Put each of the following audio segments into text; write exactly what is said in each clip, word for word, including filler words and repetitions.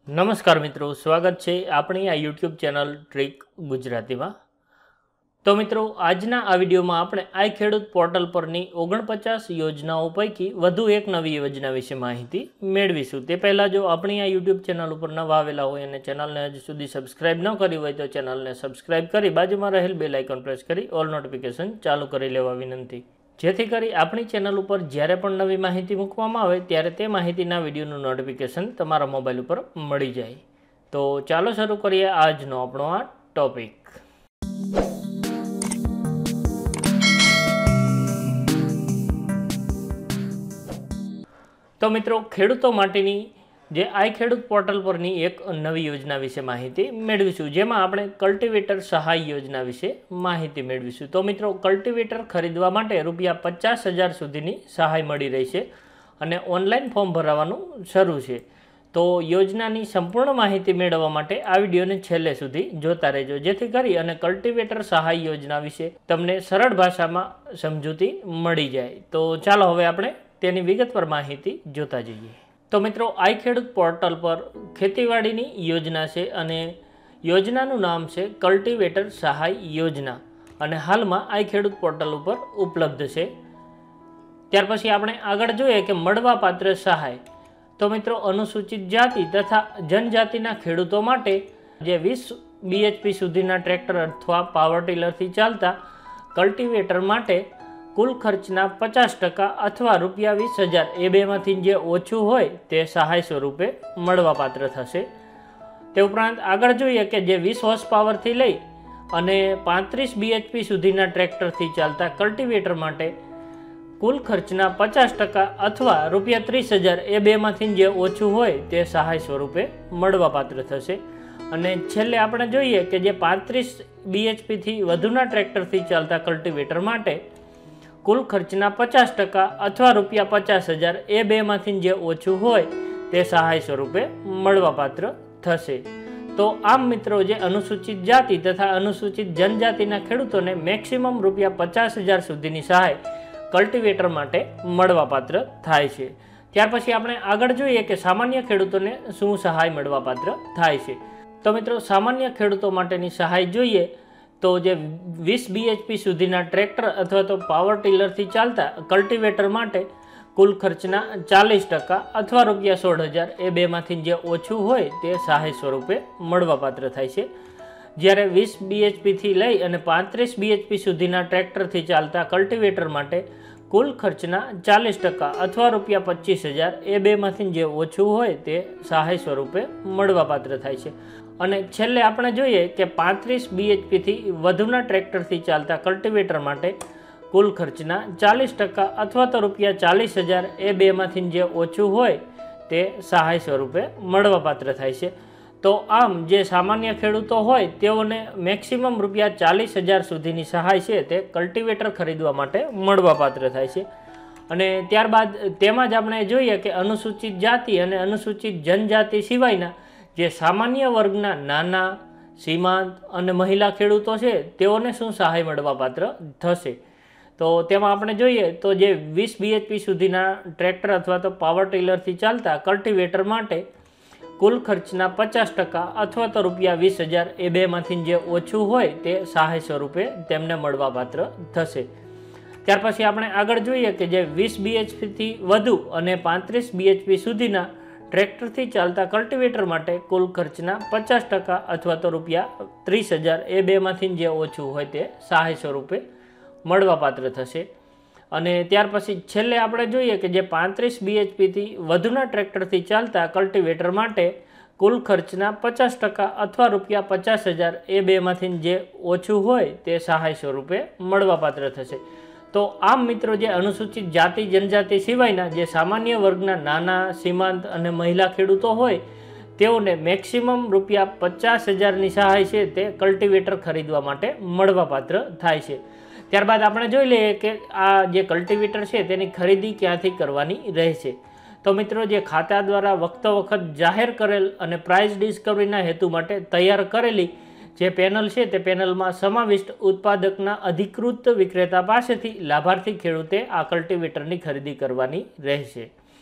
નમસ્કાર મિત્રો, સ્વાગત છે આપણી આ યુટ્યુબ ચેનલ ટ્રીક ગુજરાતીમાં। તો મિત્રો, આજના આ વિડીયોમાં આપણે આઈ ખેડૂત પોર્ટલ પરની ઓગણપચાસ યોજનાઓ પૈકી વધુ એક નવી યોજના વિશે માહિતી મેળવીશું। તે પહેલાં જો આપણી આ યુટ્યુબ ચેનલ ઉપર નવા આવેલા હોય અને ચેનલને હજુ સુધી સબસ્ક્રાઇબ ન કરી હોય તો ચેનલને સબસ્ક્રાઇબ કરી બાજુમાં રહેલ બેલ આઇકોન પ્રેસ કરી ઓલ નોટિફિકેશન ચાલુ કરી લેવા વિનંતી, જેથી કરી આપણી ચેનલ ઉપર જ્યારે પણ નવી માહિતી મૂકવામાં આવે ત્યારે તે માહિતીના વિડીયોનું નોટિફિકેશન તમારા મોબાઈલ ઉપર મળી જાય। તો ચાલો શરૂ કરીએ આજનો આપણો આ ટોપિક। તો મિત્રો, ખેડૂતો માટેની જે આઈ ખેડૂત પોર્ટલ પરની એક નવી યોજના વિશે માહિતી મેળવીશું, જેમાં આપણે કલ્ટિવેટર સહાય યોજના વિશે માહિતી મેળવીશું। તો મિત્રો, કલ્ટિવેટર ખરીદવા માટે રૂપિયા પચાસ હજાર સુધીની સહાય મળી રહી છે અને ઓનલાઈન ફોર્મ ભરાવાનું શરૂ છે। તો યોજનાની સંપૂર્ણ માહિતી મેળવવા માટે આ વિડીયોને છેલ્લે સુધી જોતા રહેજો, જેથી કરી અને કલ્ટિવેટર સહાય યોજના વિશે તમને સરળ ભાષામાં સમજૂતી મળી જાય। તો ચાલો હવે આપણે તેની વિગતવાર માહિતી જોતા જઈએ। તો મિત્રો, આઈ ખેડૂત પોર્ટલ પર ખેતીવાડીની યોજના છે અને યોજનાનું નામ છે કલ્ટિવેટર સહાય યોજના અને હાલમાં આઈ ખેડૂત પોર્ટલ ઉપર ઉપલબ્ધ છે। ત્યાર પછી આપણે આગળ જોઈએ કે મળવાપાત્ર સહાય। તો મિત્રો, અનુસૂચિત જાતિ તથા જનજાતિના ખેડૂતો માટે જે વીસ બીએચપી સુધીના ટ્રેક્ટર અથવા પાવર ટીલરથી ચાલતા કલ્ટિવેટર માટે કુલ ખર્ચના પચાસ ટકા અથવા રૂપિયા વીસ હજાર એ બેમાંથી જે ઓછું હોય તે સહાય સ્વરૂપે મળવાપાત્ર થશે। તે ઉપરાંત આગળ જોઈએ કે જે વીસ હોર્સ પાવરથી લઈ અને પાંત્રીસ બીએચપી સુધીના ટ્રેક્ટરથી ચાલતા કલ્ટિવેટર માટે કુલ ખર્ચના પચાસ ટકા અથવા રૂપિયા ત્રીસ હજાર એ બેમાંથી જે ઓછું હોય તે સહાય સ્વરૂપે મળવાપાત્ર થશે। અને છેલ્લે આપણે જોઈએ કે જે પાંત્રીસ બીએચપીથી વધુના ટ્રેક્ટરથી ચાલતા કલ્ટિવેટર માટે કુલ ખર્ચના પચાસ ટકા અથવા રૂપિયા પચાસ હજાર એ બેમાંથી જે ઓછું હોય તે સહાય સ્વરૂપે મળવાપાત્ર થશે। તો આમ મિત્રો, જે અનુસૂચિત જાતિ તથા અનુસૂચિત જનજાતિના ખેડૂતોને મેક્સિમમ રૂપિયા પચાસ હજાર સુધીની સહાય કલ્ટિવેટર માટે મળવાપાત્ર થાય છે। ત્યાર પછી આપણે આગળ જોઈએ કે સામાન્ય ખેડૂતોને શું સહાય મળવાપાત્ર થાય છે। તો મિત્રો, સામાન્ય ખેડૂતો માટેની સહાય જોઈએ તો જે વીસ બીએચપી સુધીના ટ્રેક્ટર અથવા તો પાવર ટીલરથી ચાલતા કલ્ટિવેટર માટે કુલ ખર્ચના ચાલીસ ટકા અથવા રૂપિયા સોળ હજાર એ બેમાંથી જે ઓછું હોય તે સહાય સ્વરૂપે મળવાપાત્ર થાય છે। જ્યારે વીસ બીએચપીથી લઈ અને પાંત્રીસ બીએચપી સુધીના ટ્રેક્ટરથી ચાલતા કલ્ટિવેટર માટે કુલ ખર્ચના ચાલીસ ટકા અથવા રૂપિયા પચીસ હજાર એ બેમાંથી જે ઓછું હોય તે સહાય સ્વરૂપે મળવાપાત્ર થાય છે। અને છેલ્લે આપણે જોઈએ કે પાંત્રીસ બીએચપીથી વધુના ટ્રેક્ટરથી ચાલતા કલ્ટિવેટર માટે કુલ ખર્ચના ચાલીસ ટકા અથવા તો રૂપિયા ચાલીસ હજાર એ બેમાંથી જે ઓછું હોય તે સહાય સ્વરૂપે મળવાપાત્ર થાય છે। તો આમ જે સામાન્ય ખેડૂતો હોય તેઓને મેક્સિમમ રૂપિયા ચાલીસ હજાર સુધીની સહાય છે તે કલ્ટિવેટર ખરીદવા માટે મળવાપાત્ર થાય છે। અને ત્યારબાદ તેમાં જ આપણે જોઈએ કે અનુસૂચિત જાતિ અને અનુસૂચિત જનજાતિ સિવાયના જે સામાન્ય વર્ગના નાના, સીમાંત અને મહિલા ખેડૂતો છે તેઓને શું સહાય મળવાપાત્ર થશે। તો તેમાં આપણે જોઈએ તો જે વીસ બીએચપી સુધીના ટ્રેક્ટર અથવા તો પાવર ટીલરથી ચાલતા કલ્ટિવેટર માટે કુલ ખર્ચના પચાસ ટકા અથવા તો રૂપિયા વીસ હજાર એ બેમાંથી જે ઓછું હોય તે સહાય સ્વરૂપે તેમને મળવાપાત્ર થશે। ત્યાર પછી આપણે આગળ જોઈએ કે જે વીસ બીએચપીથી વધુ અને પાંત્રીસ બીએચપી સુધીના ટ્રેક્ટરથી ચાલતા કલ્ટિવેટર માટે કુલ ખર્ચના પચાસ ટકા અથવા તો રૂપિયા ત્રીસ હજાર એ બેમાંથી જે ઓછું હોય તે સહાય સ્વરૂપે મળવાપાત્ર થશે। અને ત્યાર પછી છેલ્લે આપણે જોઈએ કે જે પાંત્રીસ બીએચપીથી વધુના ટ્રેક્ટરથી ચાલતા કલ્ટિવેટર માટે કુલ ખર્ચના પચાસ ટકા અથવા રૂપિયા પચાસ હજાર એ બેમાંથી જે ઓછું હોય તે સહાય સ્વરૂપે મળવાપાત્ર થશે। તો આમ મિત્રો, જે અનુસૂચિત જાતિ જનજાતિ સિવાયના જે સામાન્ય વર્ગના નાના, સીમાંત અને મહિલા ખેડૂતો હોય તેઓને મેક્સિમમ રૂપિયા પચાસ હજારની સહાય છે તે કલ્ટિવેટર ખરીદવા માટે મળવાપાત્ર થાય છે। ત્યારબાદ આપણે જોઈ લઈએ કે આ જે કલ્ટિવેટર છે તેની ખરીદી ક્યાંથી કરવાની રહેશે। તો મિત્રો, જે ખાતા દ્વારા વખતો વખત જાહેર કરેલ અને પ્રાઇસ ડિસ્કવરીના હેતુ માટે તૈયાર કરેલી જે પેનલ છે તે પેનલમાં સમાવિષ્ટ ઉત્પાદકના અધિકૃત વિક્રેતા પાસેથી લાભાર્થી ખેડૂતે આ કલ્ટિવેટરની ખરીદી કરવાની રહેશે।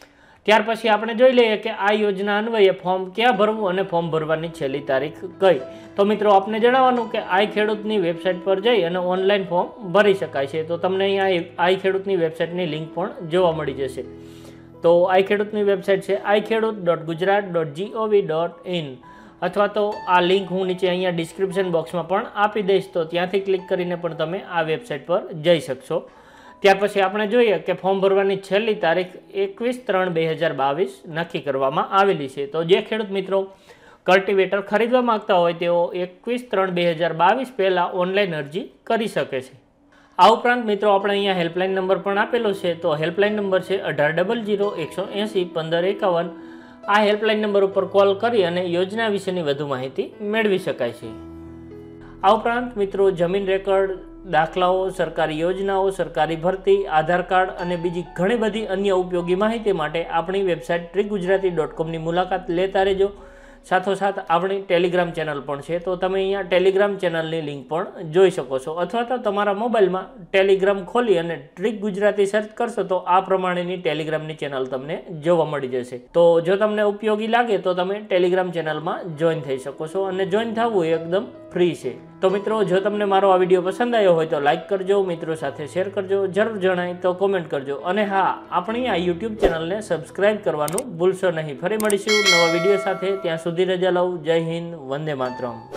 ત્યાર પછી આપણે જોઈ લઈએ કે આ યોજના અન્વયે ફોર્મ ક્યાં ભરવું અને ફોર્મ ભરવાની છેલ્લી તારીખ કઈ. તો મિત્રો આપને જણાવવાનું કે આઈ ખેડૂતની વેબસાઇટ પર જઈ અને ઓનલાઈન ફોર્મ ભરી શકાય છે. તો તમને અહીંયા આઈ ખેડૂતની વેબસાઇટની લિંક પણ જોવા મળી જશે. તો આઈ ખેડૂતની વેબસાઇટ છે I Khedut dot Gujarat dot GOV dot in, અથવા તો આ લિંક હું નીચે અહીંયા ડિસ્ક્રિપ્શન બોક્સમાં પણ આપી દઈશ. તો ત્યાંથી ક્લિક કરીને પણ તમે આ વેબસાઇટ પર જઈ શકશો. ત્યાર પછી આપણે જોઈએ કે ફોર્મ ભરવાની છેલ્લી તારીખ એકવીસ ત્રણ બે હજાર બાવીસ નક્કી કરવામાં આવેલી છે. તો જે ખેડૂત મિત્રો કલ્ટિવેટર ખરીદવા માંગતા હોય તેઓ એકવીસ ત્રણ બે હજાર બાવીસ પહેલાં ઓનલાઈન અરજી કરી શકે છે. આ ઉપરાંત મિત્રો આપણે અહીંયા હેલ્પલાઇન નંબર પણ આપેલો છે. તો હેલ્પલાઇન નંબર છે અઢાર ડબલ જીરો એકસો એંસી પંદર એકાવન. આ હેલ્પલાઇન નંબર ઉપર કોલ કરી અને યોજના વિશેની વધુ માહિતી મેળવી શકાય છે. આ ઉપરાંત મિત્રો જમીન રેકર્ડ, દાખલાઓ, સરકારી યોજનાઓ, સરકારી ભરતી, આધાર કાર્ડ અને બીજી ઘણી બધી અન્ય ઉપયોગી માહિતી માટે આપણી વેબસાઇટ ટ્રીક ગુજરાતી ડોટ કોમની મુલાકાત લેતા રહેજો. સાથોસાથ આપણી ટેલિગ્રામ ચેનલ પણ છે. તો તમે અહીંયા ટેલિગ્રામ ચેનલની લિંક પણ જોઈ શકો છો, અથવા તો તમારા મોબાઈલમાં ટેલિગ્રામ ખોલી અને ટ્રીક ગુજરાતી સર્ચ કરશો તો આ પ્રમાણેની ટેલિગ્રામની ચેનલ તમને જોવા મળી જશે. તો જો તમને ઉપયોગી લાગે તો તમે ટેલિગ્રામ ચેનલમાં જોઈન થઈ શકો છો, અને જોઈન થવું એ એકદમ ફ્રી છે. તો મિત્રો જો તમને મારો આ વિડીયો પસંદ આવ્યો હોય તો લાઇક કરજો, મિત્રો સાથે શેર કરજો, જરૂર જણાય તો કોમેન્ટ કરજો, અને હા, આપણી આ યુટ્યુબ ચેનલને સબસ્ક્રાઇબ કરવાનું ભૂલશો નહીં. ફરી મળીશું નવા વિડીયો સાથે. ત્યાં સુધી રજા લઉં. જય હિન્દ, વંદે માતરમ.